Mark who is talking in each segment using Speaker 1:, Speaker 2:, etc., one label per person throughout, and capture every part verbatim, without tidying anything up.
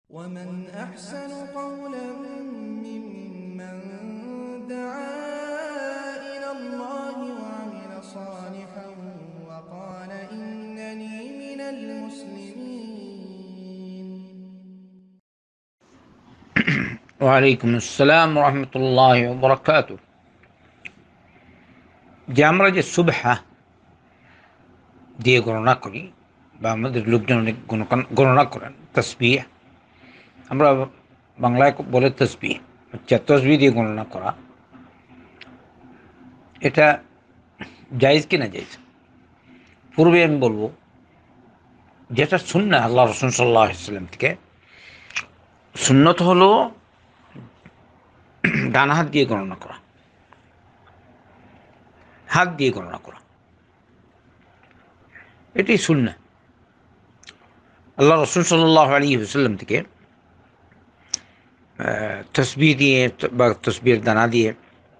Speaker 1: ومن أحسن قولا ممن دعا إلى الله وعمل صالحا وقال إنني من المسلمين.
Speaker 2: ওয়ালাইকুম আসসালাম রহমতুল্লাহ বরকাত। যে আমরা যে সুবহা দিয়ে গণনা করি বা আমাদের লোকজন অনেক গণনা করেন, তসবিহ আমরা বাংলায় বলে তসবিহ, আচ্ছা তসবিহ দিয়ে গণনা করা এটা জায়েজ কি না জায়েজ? পূর্বে আমি বলবো যেটা সুন্নাহ আল্লাহ রাসূল সাল্লাল্লাহু আলাইহি ওয়াসাল্লাম থেকে, সুন্নত হলো ডান হাত দিয়ে গণনা করা, হাত দিয়ে গণনা করা, এটি সুন্নাহ। আল্লাহ রাসূল সাল্লাল্লাহু আলাইহি ওয়াসাল্লাম থেকে তসবিহ দিয়ে বা তসবিহের দানা দিয়ে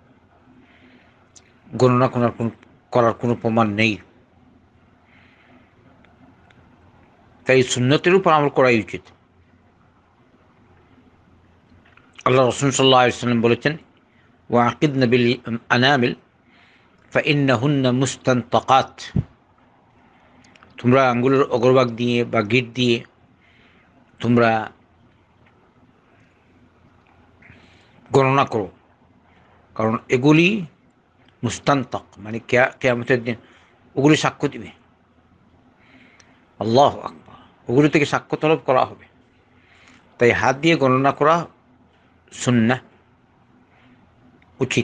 Speaker 2: গণনা করার করার কোনো প্রমাণ নেই, তাই সুন্নতের উপর আমল করাই উচিত। আল্লাহ রাসূল সাল্লাল্লাহু আলাইহি ওয়াসাল্লাম বলেছেন, ওয়াকিদনা বিল আনামিল ফাইন্নাহুন্না মুস্তানতাকাত, তোমরা আঙ্গুলের অগ্রভাগ দিয়ে বা গিট দিয়ে তোমরা গণনা করো, কারণ এগুলি মুস্তানতাক মানে কিয়ামতের দিন ওগুলি সাক্ষ্য দিবে। আল্লাহু আকবার, ওগুলি থেকে সাক্ষ্য তলব করা হবে। তাই হাত দিয়ে গণনা করা সুন্নাহ, উচিত,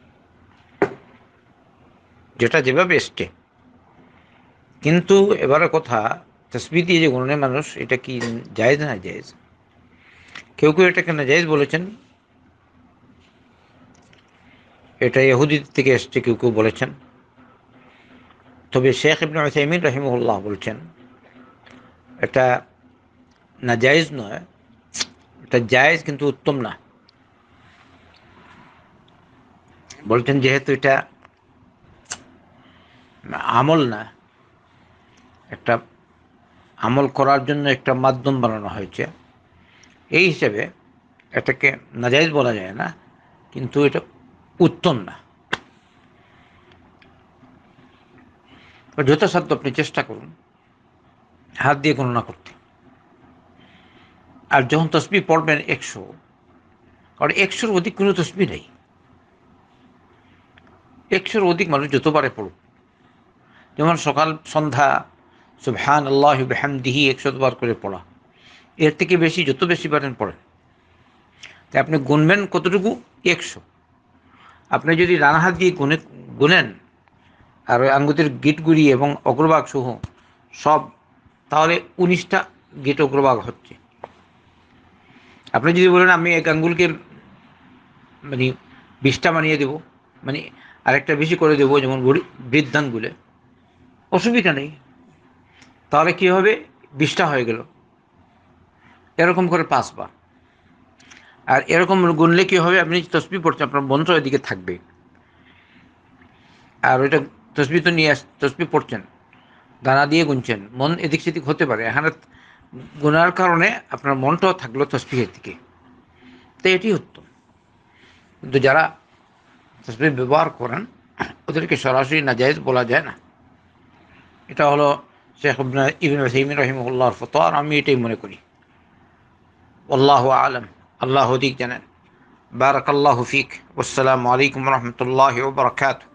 Speaker 2: যেটা যেভাবে এসছে। কিন্তু এবারে কথা, তসবিহ দিয়ে যে গণনে মানুষ, এটা কি জায়েজ না জায়েজ? কেউ কেউ এটাকে না জায়েজ বলেছেন, এটা ইহুদি থেকে এসছে কেউ কেউ বলেছেন। তবে শেখ ইবনে উসাইমিন রাহিমাহুল্লাহ বলছেন এটা না জায়েজ নয়, এটা জায়েজ কিন্তু উত্তম না। বলছেন যেহেতু এটা আমল না, একটা আমল করার জন্য একটা মাধ্যম বানানো হয়েছে, এই হিসেবে এটাকে নাজায়েজ বলা যায় না, কিন্তু এটা উত্তম না। যথাসাধ্য আপনি চেষ্টা করুন হাত দিয়ে গণনা করতে। আর যখন তসবিহ পড়বেন একশো, কারণ একশোর অধিক কোনো তসবিহ নেই। একশোর অধিক মানুষ যতবারে পড়ুক, যেমন সকাল সন্ধ্যা সুবহানাল্লাহি ওয়া বিহামদিহি একশতবার করে পড়া, এর থেকে বেশি যত বেশি পারেন পড়েন। তাই আপনি গুনবেন কতটুকু? একশো। আপনি যদি ডান হাত দিয়ে গুনে গুনেন আর ওই আঙ্গুলের গিটগুলি এবং অগ্রভাগ সহ সব, তাহলে উনিশটা গিট অগ্রভাগ হচ্ছে। আপনি যদি বলেন আমি এক আঙ্গুলকে মানে বিশটা বানিয়ে দেবো, মানে আরেকটা বেশি করে দেবো, যেমন বৃদ্ধাঙ্গুলে, অসুবিধা নেই। তাহলে কী হবে? বিশটা হয়ে গেল, এরকম করে পাঁচবার। আর এরকম গুনলে কী হবে? আপনি তসবিহ পড়ছেন, আপনার মন্ত্র এদিকে থাকবে, আর ওইটা তসবিহ তো নিয়ে আস তসবিহ পড়ছেন, দানা দিয়ে গুনছেন, মন এদিক সেদিক হতে পারে, এখানে গুনার কারণে আপনার মনটাও থাকলো তসবিহের দিকে। তাই এটি উত্তম। কিন্তু যারা তসবিহ ব্যবহার করেন ওদেরকে সরাসরি নাজায়েজ বলা যায় না। এটা হলো শেখ ইবনে উসাইমিন রাহিমাহুল্লাহর ফতোয়া, আর আমি এটাই মনে করি। আল্লাহু আ'লাম, আল্লাহ অধিক জানেন। বারাকাল্লাহু ফিক। আসসালামু আলাইকুম ওয়া রাহমাতুল্লাহি ওয়া বারাকাতুহু।